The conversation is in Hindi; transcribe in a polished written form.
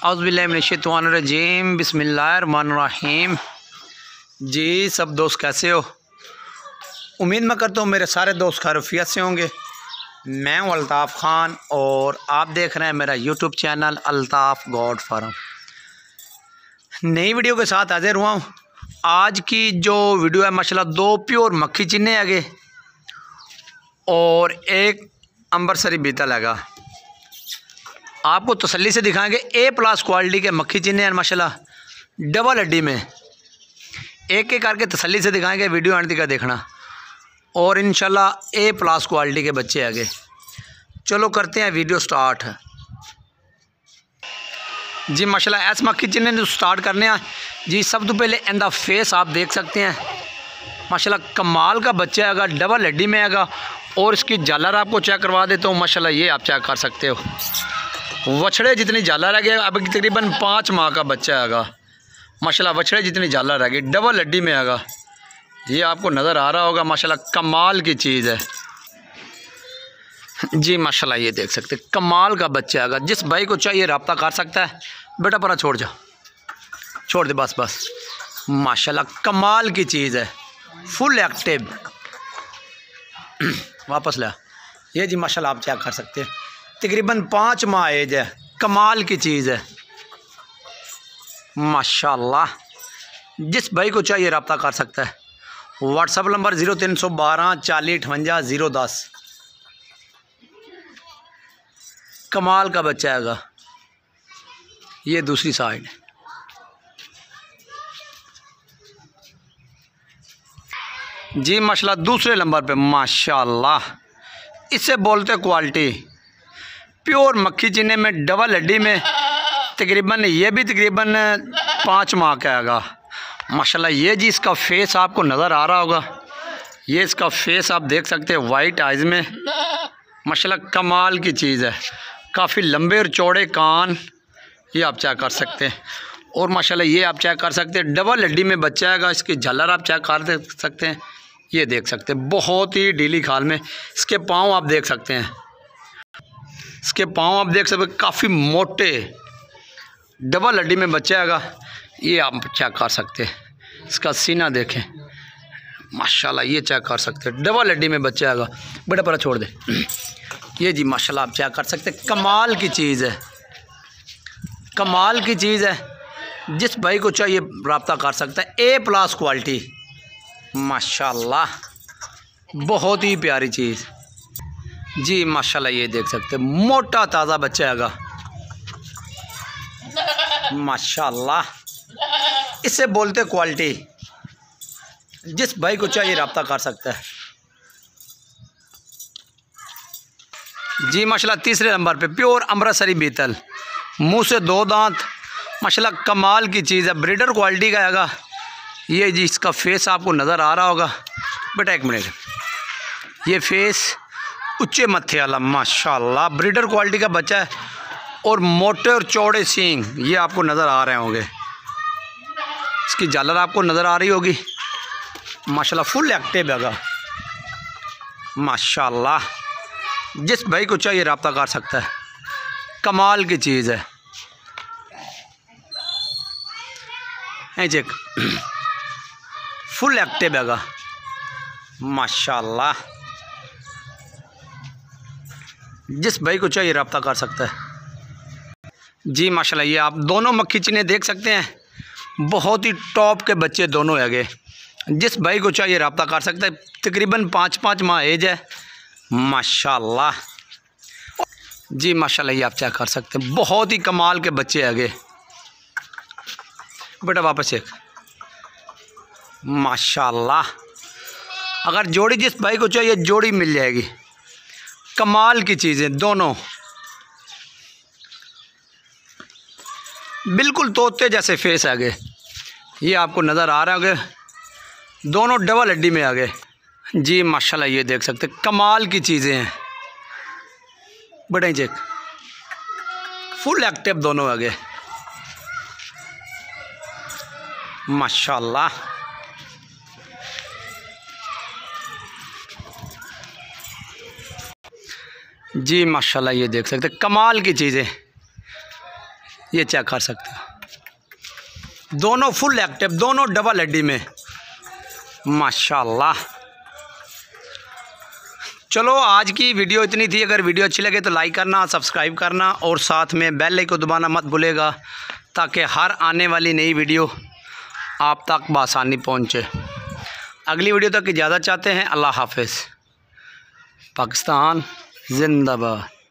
औज़ुबिल्लाहिमिनश्शैतानिर्रजीम बिस्मिल्लाहिर्रहमानिर्रहीम। जी सब दोस्त कैसे हो? उम्मीद मैं करता हूँ मेरे सारे दोस्त खैरियत से होंगे। मैं हूँ अल्ताफ़ ख़ान और आप देख रहे हैं मेरा YouTube channel Altaf goat farm. नई वीडियो के साथ हाजिर हुआ हूँ। आज की जो वीडियो है माशाल्लाह दो प्योर मक्खी चिन्ने आगे और एक अंबरसरी बीतल हैगा। आपको तसल्ली से दिखाएंगे ए प्लस क्वालिटी के मक्खी चिन्ने हैं माशाल्लाह डबल हड्डी में। एक एक करके तसल्ली से दिखाएंगे, वीडियो अंत तक देखना और इंशाल्लाह ए प्लस क्वालिटी के बच्चे आगे। चलो करते हैं वीडियो स्टार्ट। जी माशाल्लाह ऐस मक्खी चिन्ने जो स्टार्ट करने हैं जी। सब तो पहले इनका फेस आप देख सकते हैं माशाल्लाह कमाल का बच्चा हैगा, डबल हड्डी में हैगा। और इसकी झालर आपको चेक करवा देता हूँ माशाल्लाह, ये आप चेक कर सकते हो। वछड़े जितनी झालर रह गई, अब तकरीबन 5 माह का बच्चा हैगा माशाल्लाह। वछड़े जितनी झालर रह गई, डबल हड्डी में हैगा। ये आपको नज़र आ रहा होगा माशाल्लाह, कमाल की चीज़ है जी माशाल्लाह। ये देख सकते कमाल का बच्चा हैगा। जिस भाई को चाहिए रब्ता कर सकता है। बेटा परा छोड़ जा, छोड़ दे बस बस। माशाल्लाह कमाल की चीज़ है, फुल एक्टिव। वापस ला। ये जी माशाल्लाह आप चेक कर सकते हैं, तकरीबन 5 माह एज है। कमाल की चीज़ है माशाल्लाह। जिस भाई को चाहिए रब्ता कर सकता है। WhatsApp number 0312 40 58 010। कमाल का बच्चा हैगा। ये दूसरी साइड जी माशाल्लाह दूसरे नंबर पे माशाल्लाह। इससे बोलते क्वालिटी प्योर मक्खी चिन्ने में डबल हड्डी में। तकरीबन ये भी तकरीबन 5 माह का हैगा माशाल्लाह। ये जी इसका फेस आपको नज़र आ रहा होगा। ये इसका फेस आप देख सकते हैं वाइट आइज़ में माशाल्लाह। कमाल की चीज़ है, काफ़ी लंबे और चौड़े कान, ये आप चेक कर सकते हैं। और माशाल्लाह ये आप चेक कर सकते हैं डबल हड्डी में बच्चा हैगा। इसकी झालर आप चेक कर सकते हैं, ये देख सकते हैं बहुत ही ढीली खाल में। इसके पाँव आप देख सकते हैं, इसके पाँव आप देख सकते हैं काफ़ी मोटे, डबल हड्डी में बच्चा हैगा। ये आप चेक कर सकते हैं। इसका सीना देखें माशाल्लाह, ये चेक कर सकते हैं डबल हड्डी में बच्चा हैगा। बड़ा बड़ा छोड़ दे। ये जी माशाल्लाह आप चेक कर सकते हैं, कमाल की चीज़ है, कमाल की चीज़ है। जिस भाई को चाहिए रब्ता कर सकता है। ए प्लस क्वालिटी माशाल्लाह, बहुत ही प्यारी चीज़ जी माशाल्लाह। ये देख सकते हैं मोटा ताज़ा बच्चा हैगा माशाल्लाह। इससे बोलते क्वालिटी। जिस भाई को चाहिए रब्ता कर सकता है जी माशाल्लाह। तीसरे नंबर पे प्योर अमृतसरी बीतल, मुंह से 2 दांत माशाल्लाह। कमाल की चीज़ है, ब्रीडर क्वालिटी का हैगा। ये जी इसका फेस आपको नज़र आ रहा होगा। बेटा एक मिनट, ये फेस उच्चे मत्थे वाला माशाल्लाह, ब्रीडर क्वालिटी का बच्चा है। और मोटे और चौड़े सींग ये आपको नज़र आ रहे होंगे। इसकी झालर आपको नज़र आ रही होगी माशाल्लाह। फुल एक्टिव हैगा माशाल्लाह। जिस भाई को चाहिए रब्ता कर सकता है। कमाल की चीज़ है। चेक फुल एक्टिव हैगा माशाल्लाह। जिस भाई को चाहिए रब्ता कर सकता है जी माशाल्लाह। ये आप दोनों मक्खी चिन्ने देख सकते हैं, बहुत ही टॉप के बच्चे दोनों हैगे। जिस भाई को चाहिए रब्ता कर सकता है। तकरीबन 5 माह एज है माशाल्लाह जी माशाल्लाह। ये आप चेक कर सकते हैं, बहुत ही कमाल के बच्चे हैगे। बेटा वापस एक माशाल्लाह। अगर जोड़ी जिस भाई को चाहिए जोड़ी मिल जाएगी। कमाल की चीज़ें दोनों, बिल्कुल तोते जैसे फेस आ गए। ये आपको नज़र आ रहा होगा, दोनों डबल हड्डी में आ गए जी माशाल्लाह। ये देख सकते कमाल की चीज़ें हैं। बड़े चेक फुल एक्टिव दोनों आ गए माशाल्लाह। जी माशाल्लाह। ये देख सकते कमाल की चीज़ें। ये चेक कर सकते हो, दोनों फुल एक्टिव, दोनों डबल हड्डी में माशाल्लाह। चलो आज की वीडियो इतनी थी। अगर वीडियो अच्छी लगे तो लाइक करना, सब्सक्राइब करना और साथ में बेल आइकन को दबाना मत भूलेगा, ताकि हर आने वाली नई वीडियो आप तक बआसानी पहुंचे। अगली वीडियो तक इजाज़त चाहते हैं। अल्लाह हाफिज़। पाकिस्तान जिंदाबाद।